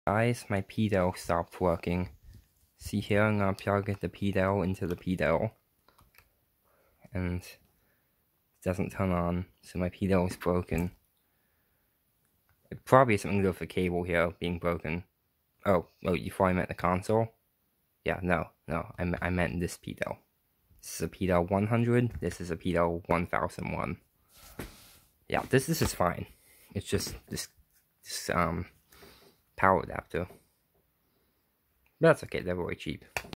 Guys, my PDEL stopped working. See here, I'm gonna plug the PDEL into the PDEL. And it doesn't turn on, so my PDEL is broken. It probably has something to do with the cable here being broken. Oh, you thought I meant the console? Yeah, no, I meant this PDEL. This is a PDEL 100, this is a PDEL 1001. Yeah, this is fine. It's just this power adapter. But that's okay, they're really cheap.